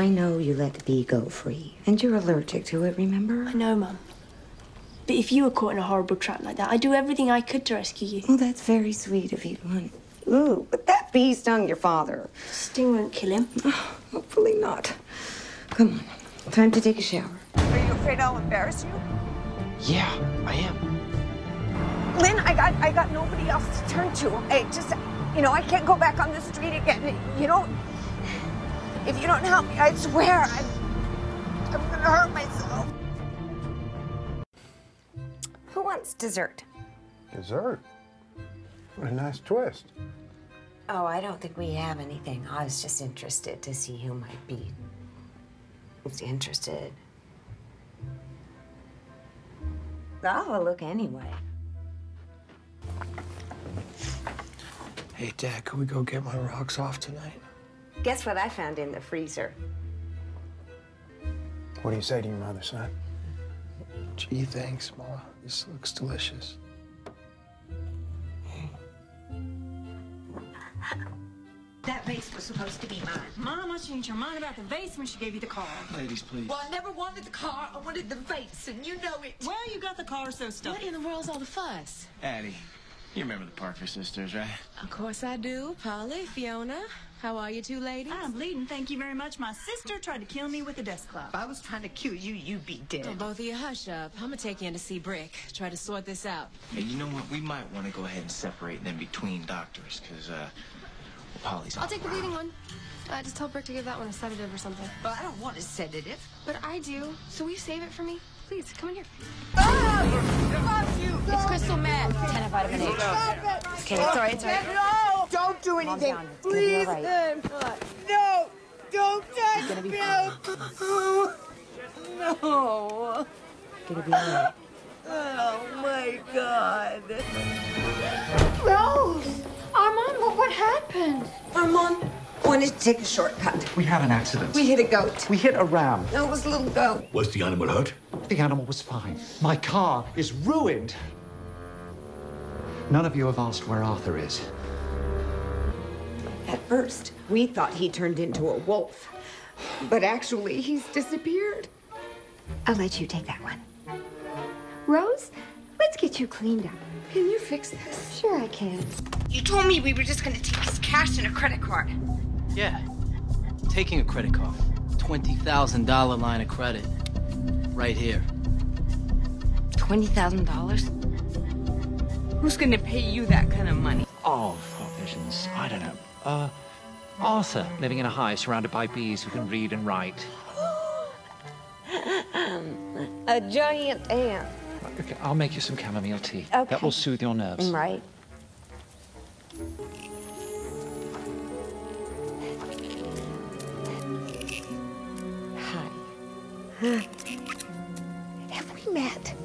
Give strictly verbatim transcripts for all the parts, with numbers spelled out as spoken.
I know you let the bee go free, and you're allergic to it, remember? I know, Mum. But if you were caught in a horrible trap like that, I'd do everything I could to rescue you. Well, that's very sweet of you, hon. Ooh, but that bee stung your father. Sting won't kill him. Oh, hopefully not. Come on, time to take a shower. Are you afraid I'll embarrass you? Yeah, I am. Lynn, I got I got nobody else to turn to. I just, you know, I can't go back on the street again. You don't, if you don't help me, I swear I'm, I'm gonna hurt myself. Who wants dessert? Dessert? What a nice twist. Oh, I don't think we have anything. I was just interested to see who might be who's interested. I'll have a look anyway. Hey, Dad, can we go get my rocks off tonight? Guess what I found in the freezer? What do you say to your mother, son? Gee, thanks, Ma. This looks delicious. That vase was supposed to be mine. Mama changed her mind about the vase when she gave you the car. Ladies, please. Well, I never wanted the car. I wanted the vase, and you know it. Well, you got the car so stuffed. What in the world's all the fuss? Addie, you remember the Parker sisters, right? Of course I do. Polly, Fiona, how are you two ladies? I'm bleeding, thank you very much. My sister tried to kill me with a desk cloth. If I was trying to kill you, you'd be dead. Oh, both of you hush up. I'm gonna take you in to see Brick. Try to sort this out. Hey, you know what? We might want to go ahead and separate them between doctors, because, uh, Polly's I'll take the bleeding one. Uh, just tell Brick to give that one a sedative or something. But I don't want a sedative. But I do. So will you save it for me? Please, come in here. Oh, you. It's crystal meth. Ten of vitamin H. Okay, it's all right, it's all right. No, don't do anything. Please. Right. No, don't touch It's gonna be me. fine. No. It's gonna be all right. Oh, my God. Rose! Armand, what, what happened? Armand wanted to take a shortcut. We had an accident. We hit a goat. We hit a ram. No, it was a little goat. Was the animal hurt? The animal was fine. My car is ruined. None of you have asked where Arthur is. At first, we thought he turned into a wolf. But actually, he's disappeared. I'll let you take that one. Rose, let's get you cleaned up. Can you fix this? Sure I can. You told me we were just going to take his cash and a credit card. Yeah. Taking a credit card. twenty thousand dollar line of credit. Right here. Twenty thousand dollars? Who's gonna pay you that kind of money? Oh, visions. I don't know. Uh, Arthur, living in a hive surrounded by bees who can read and write. A giant ant. Okay, I'll make you some chamomile tea. Okay. That will soothe your nerves. Right. Hi. Have we met?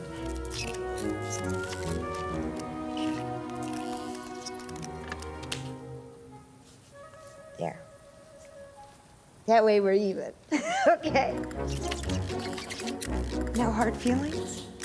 There. That way we're even. Okay. No hard feelings?